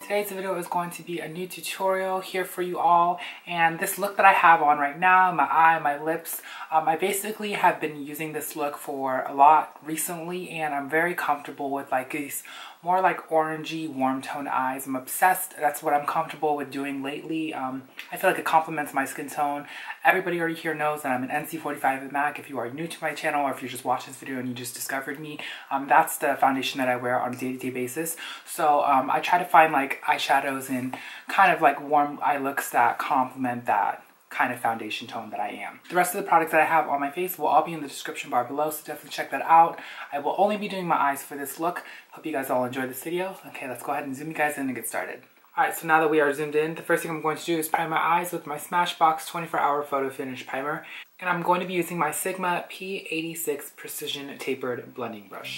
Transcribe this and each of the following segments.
Today's video is going to be a new tutorial here for you all, and this look that I have on right now, my eye, my lips, I basically have been using this look for a lot recently, and I'm very comfortable with like these more like orangey warm tone eyes. I'm obsessed. That's what I'm comfortable with doing lately. I feel like it complements my skin tone. Everybody already here knows that I'm an NC45 with MAC. If you are new to my channel or if you're just watching this video and you just discovered me, that's the foundation that I wear on a day-to-day basis. So I try to find like eyeshadows and kind of like warm eye looks that complement that kind of foundation tone that I am. The rest of the products that I have on my face will all be in the description bar below, so definitely check that out. I will only be doing my eyes for this look. Hope you guys all enjoy this video. Okay, let's go ahead and zoom you guys in and get started. Alright, so now that we are zoomed in, the first thing I'm going to do is prime my eyes with my Smashbox 24-Hour Photo Finish Primer. And I'm going to be using my Sigma P86 Precision Tapered Blending Brush.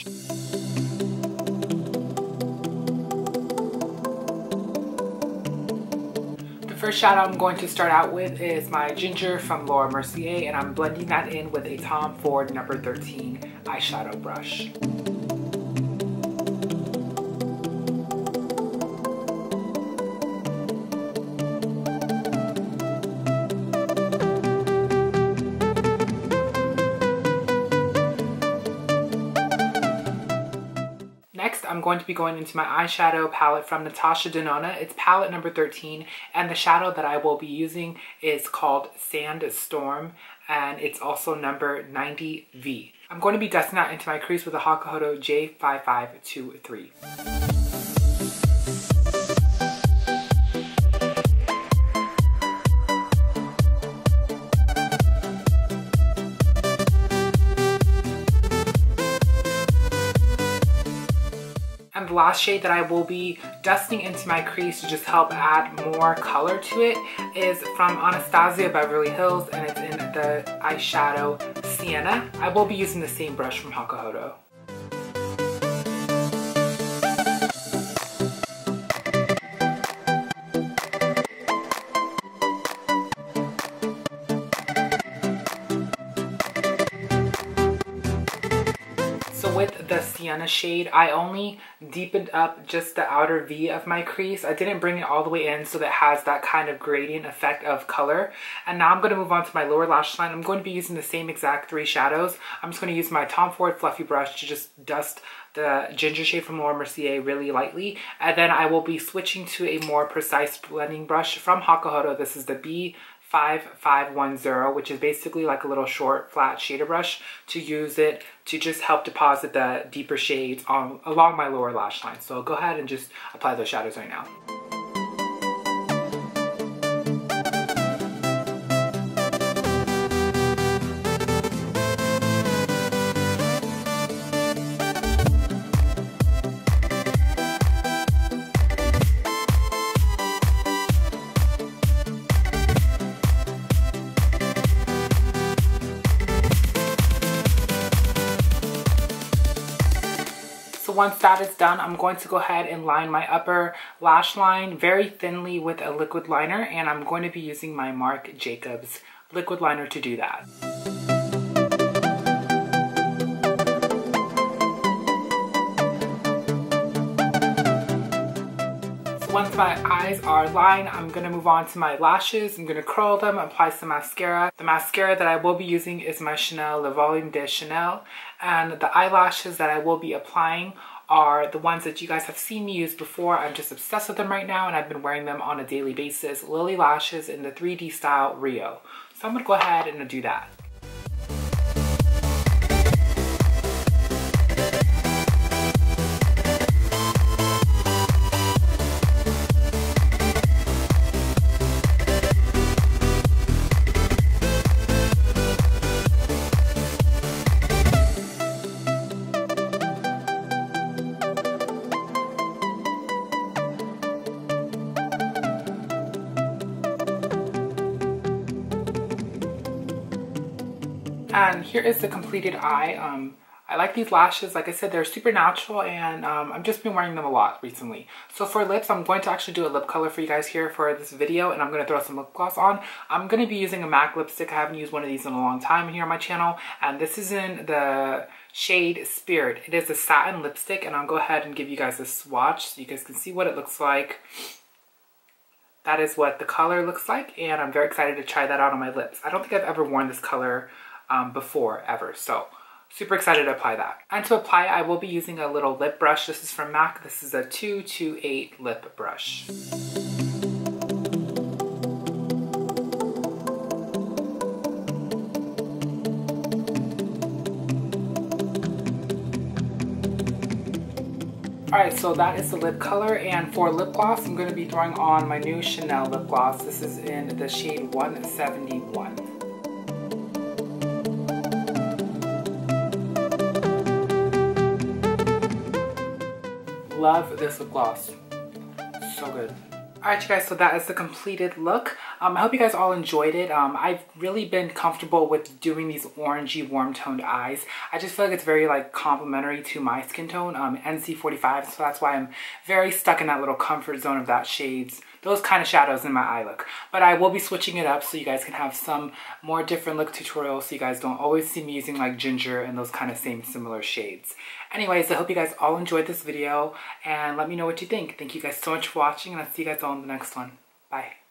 The first shadow I'm going to start out with is my Ginger from Laura Mercier, and I'm blending that in with a Tom Ford No. 13 eyeshadow brush. I'm going to be going into my eyeshadow palette from Natasha Denona. It's palette number 13, and the shadow that I will be using is called Sandstorm, and it's also number 90V. I'm going to be dusting that into my crease with a Hakuhodo J5523. And the last shade that I will be dusting into my crease to just help add more color to it is from Anastasia Beverly Hills, and it's in the eyeshadow Sienna. I will be using the same brush from Hakuhodo. With the Sienna shade, I only deepened up just the outer V of my crease. I didn't bring it all the way in so that it has that kind of gradient effect of color. And now I'm going to move on to my lower lash line. I'm going to be using the same exact three shadows. I'm just going to use my Tom Ford Fluffy brush to just dust the Ginger shade from Laura Mercier really lightly. And then I will be switching to a more precise blending brush from Hakuhodo. This is the B5510, which is basically like a little short flat shader brush, to use it to just help deposit the deeper shades along my lower lash line. So I'll go ahead and just apply those shadows right now. Once that is done, I'm going to go ahead and line my upper lash line very thinly with a liquid liner, and I'm going to be using my Marc Jacobs liquid liner to do that. So once my eyes are lined, I'm going to move on to my lashes. I'm going to curl them, apply some mascara. The mascara that I will be using is my Chanel Le Volume de Chanel, and the eyelashes that I will be applying are the ones that you guys have seen me use before. I'm just obsessed with them right now, and I've been wearing them on a daily basis. Lily Lashes in the 3D style Rio. So I'm going to go ahead and do that. And here is the completed eye. I like these lashes. Like I said, they're super natural, and I've just been wearing them a lot recently. So for lips, I'm going to actually do a lip color for you guys here for this video, and I'm going to throw some lip gloss on. I'm going to be using a MAC lipstick. I haven't used one of these in a long time here on my channel, and this is in the shade Spirit. It is a satin lipstick, and I'll go ahead and give you guys a swatch so you guys can see what it looks like. That is what the color looks like, and I'm very excited to try that out on my lips. I don't think I've ever worn this color before, ever, so super excited to apply that. And to apply it, I will be using a little lip brush. This is from MAC. This is a 228 lip brush. Alright, so that is the lip color, and for lip gloss, I'm going to be throwing on my new Chanel lip gloss. This is in the shade 171. Love this lip gloss. So good. Alright you guys, so that is the completed look. I hope you guys all enjoyed it. I've really been comfortable with doing these orangey warm toned eyes. I just feel like it's very like complementary to my skin tone, NC45, so that's why I'm very stuck in that little comfort zone of that shades, those kind of shadows in my eye look. But I will be switching it up so you guys can have some more different look tutorials so you guys don't always see me using like ginger and those kind of same similar shades. Anyways, I hope you guys all enjoyed this video, and let me know what you think. Thank you guys so much for watching, and I'll see you guys all in the next one. Bye.